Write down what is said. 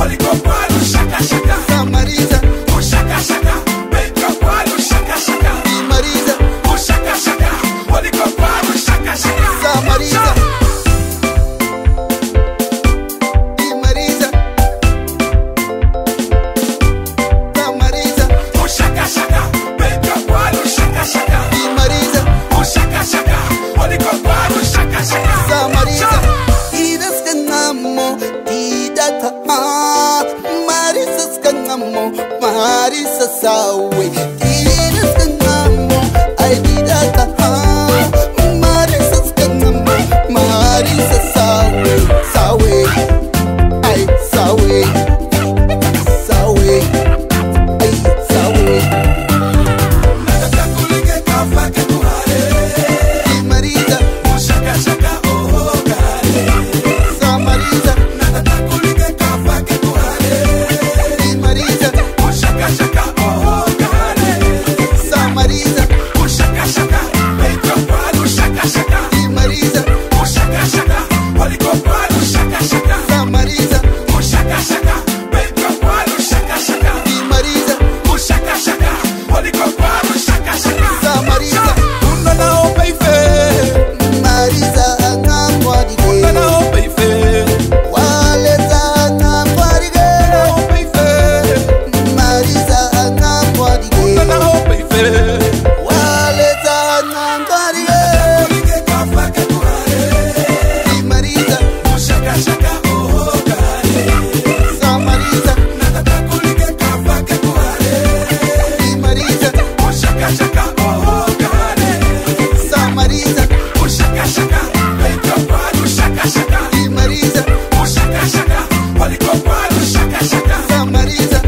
marisa sawe Tiras kanamo ay didata marisa kanamo marisa sawe sawe ay sawe sawe ay sawe Natatakulike kafa ke tuhare marisa shaka shaka oh kare sa marisa Natatakulike kafa ke tuhare marisa shaka shaka oh kare sa marisa shaka shaka petro palo shaka shaka marisa shaka shaka waliko palo shaka shaka sa marisa shaka shaka petro palo shaka shaka marisa shaka shaka waliko palo shaka shaka sa marisa Tuna na opeife marisa angamwadi Tuna na opeife waleza angamwadi opeife marisa angamwadi Tuna na opeife waleza angamwadi Kulike kafa ke tuhare marisa shaka shaka oh kare sa marisa Natatakulike kafa ke tuhare marisa shaka shaka oh kare sa marisa shaka shaka petro palo shaka shaka marisa shaka shaka waliko palo shaka shaka sa marisa